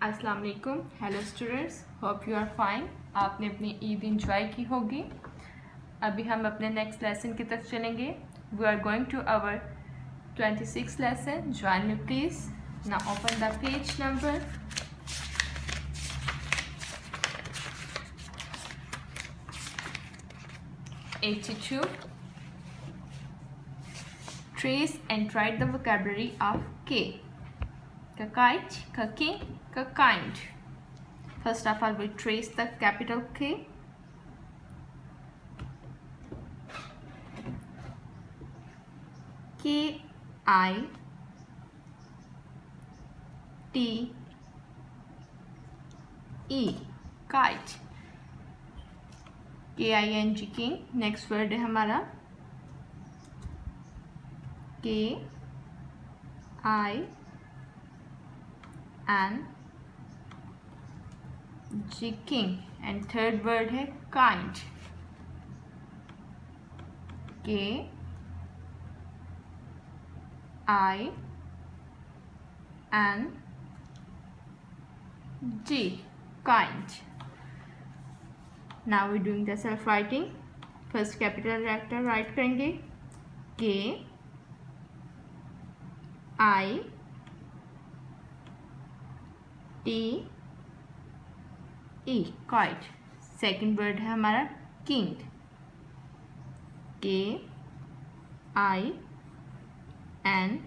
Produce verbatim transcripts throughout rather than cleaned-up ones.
अस्सलाम वालेकुम। Hello students, hope you are fine. आपने अपनी ईद इंजॉय की होगी। अभी हम अपने नेक्स्ट लेसन की तरफ चलेंगे। We are going to our twenty six lesson. Join me please. Now open the page number eighty-two. Trace and write the vocabulary of K. Kite, king, kind. First of all, we trace the capital K. K I T E, kite. K I N G, king. Next word है हमारा K I N G, king. And third word है kind. K I N G, kind. Now we doing the self writing. First capital letter write करेंगे K I T E, kite. Second word है हमारा king. K I N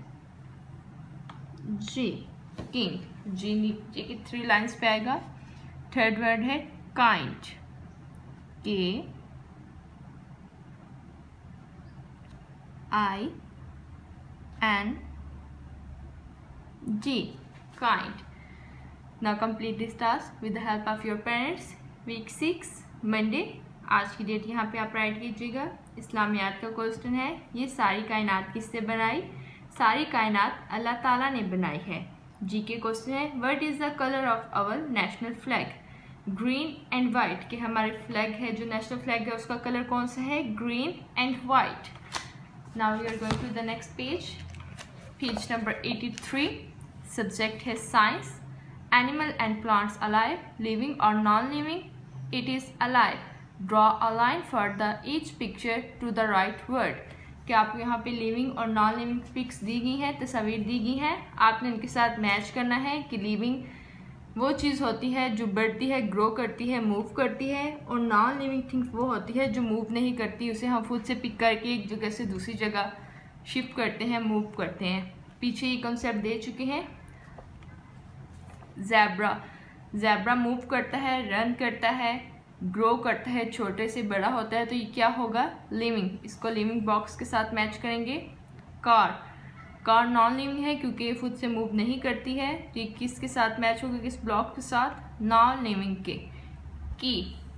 G, king. G नीचे की three lines पे आएगा. Third word है kind. K I N G, kind. Now complete this task with the help of your parents. Week six, Monday. आज की date यहाँ पे आप राइट कीजिएगा. इस्लामियात का क्वेश्चन है, ये सारी कायनात किससे बनाई? सारी कायनात अल्लाह ताला ने बनाई है. जी के क्वेश्चन है, what is the colour of our national flag? Green and white. के हमारे फ्लैग है, जो नेशनल फ्लैग है उसका कलर कौन सा है? Green and white. Now we are going to the next page. Page number eighty three. Subject है science. Animal and plants alive, living और non living? It is alive. Draw a line for the each picture to the right word. क्या आपको यहाँ पे living और non living pics दी गई हैं, तस्वीर दी गई हैं. आपने इनके साथ मैच करना है कि लिविंग वो चीज़ होती है जो बढ़ती है, ग्रो करती है, मूव करती है, और नॉन लिविंग थिंग्स वो होती है जो मूव नहीं करती. उसे हम खुद से पिक करके एक जगह से दूसरी जगह शिफ्ट करते हैं, मूव करते हैं. पीछे ये कॉन्सेप्ट दे चुके हैं. ज़ेब्रा. ज़ेब्रा मूव करता है, रन करता है, ग्रो करता है, छोटे से बड़ा होता है. तो ये क्या होगा? लिविंग. इसको लिविंग बॉक्स के साथ मैच करेंगे. कार. कार नॉन लिविंग है क्योंकि ये खुद से मूव नहीं करती है. तो ये किसके साथ मैच होगा? किस ब्लॉक के साथ? नॉन लिविंग के. की.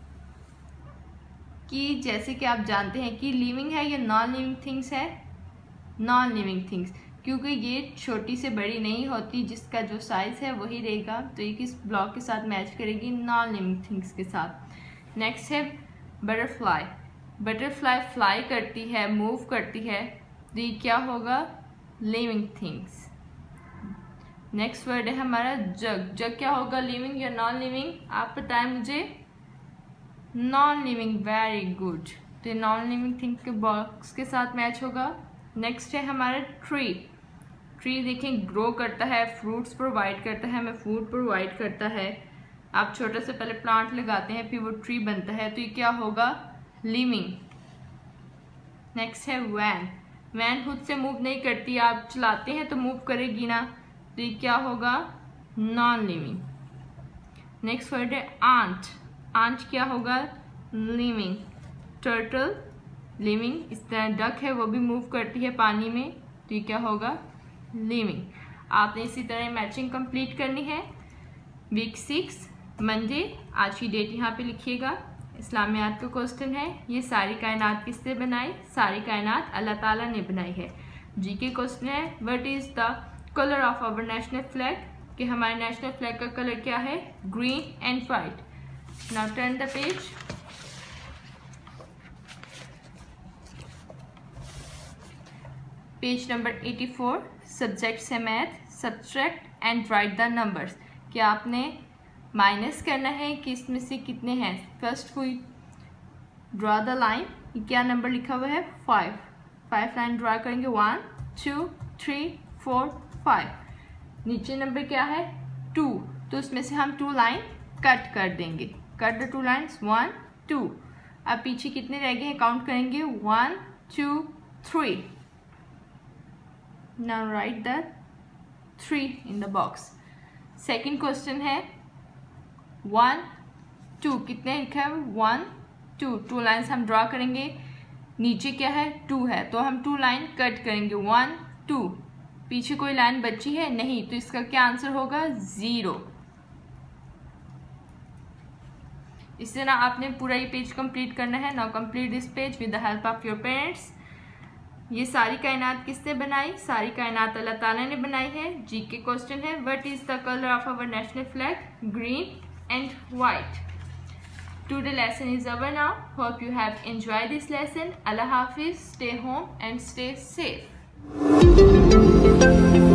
की जैसे कि आप जानते हैं कि लिविंग है या नॉन लिविंग थिंग्स है? नॉन लिविंग थिंग्स, क्योंकि ये छोटी से बड़ी नहीं होती, जिसका जो साइज है वही रहेगा. तो ये किस ब्लॉक के साथ मैच करेगी? नॉन लिविंग थिंग्स के साथ. नेक्स्ट है बटरफ्लाई. बटरफ्लाई फ्लाई करती है, मूव करती है. तो ये क्या होगा? Living things. नेक्स्ट वर्ड है हमारा जग. जग क्या होगा? लिविंग या नॉन लिविंग? आप बताएं मुझे. Non living. Very good. तो नॉन लिविंग थिंग के बॉक्स के साथ मैच होगा. नेक्स्ट है हमारा ट्री. ट्री देखें, ग्रो करता है, फ्रूट्स प्रोवाइड करता है, हमें फूड प्रोवाइड करता है. आप छोटे से पहले प्लांट लगाते हैं, फिर वो ट्री बनता है. तो ये क्या होगा? लिविंग. नेक्स्ट है वैन. वैन खुद से मूव नहीं करती, आप चलाते हैं तो मूव करेगी ना. तो ये क्या होगा? Non living. नेक्स्ट वर्ड है आंट. आंट क्या होगा? लिविंग. Turtle living. इस तरह डक है, वो भी मूव करती है पानी में. तो ये क्या होगा? लिविंग. आपने इसी तरह मैचिंग कंप्लीट करनी है. Week six, Monday. आज की डेट यहाँ पे लिखिएगा. इस्लामियात का क्वेश्चन है, ये सारी कायनात किससे बनाई? सारी कायनात अल्लाह ताला ने बनाई है. जी के क्वेश्चन है, what is the colour of our national flag? कि हमारे नेशनल फ्लैग का कलर क्या है? Green and white. Now turn the page. Page number eighty four. Subjects है math. Subtract and write the numbers. कि आपने minus करना है कि इसमें से कितने हैं। फर्स्ट हुई ड्रॉ द लाइन, क्या नंबर लिखा हुआ है फाइव, फाइव लाइन ड्रॉ करेंगे, one two three four five. नीचे नंबर क्या है टू, तो उसमें से हम टू लाइन कट कर देंगे, cut the two lines, one two. अब पीछे कितने रह गए हैं काउंट करेंगे, one two three. Now write the three in the box. Second question है वन टू, कितने लिखा है वन टू, टू लाइन्स हम ड्रॉ करेंगे, नीचे क्या है टू है तो हम टू लाइन कट करेंगे, वन टू। पीछे कोई लाइन बची है नहीं, तो इसका क्या आंसर होगा ज़ीरो। इस तरह आपने पूरा ये पेज कंप्लीट करना है। Now complete this page with the help of your parents. ये सारी कायनात किसने बनाई, सारी कायनात अल्लाह ताला ने बनाई है। जी के क्वेश्चन है what is the colour of our national flag, green and white. Today lesson is over now. Hope you have enjoyed this lesson. Allah Hafiz. Stay home and stay safe.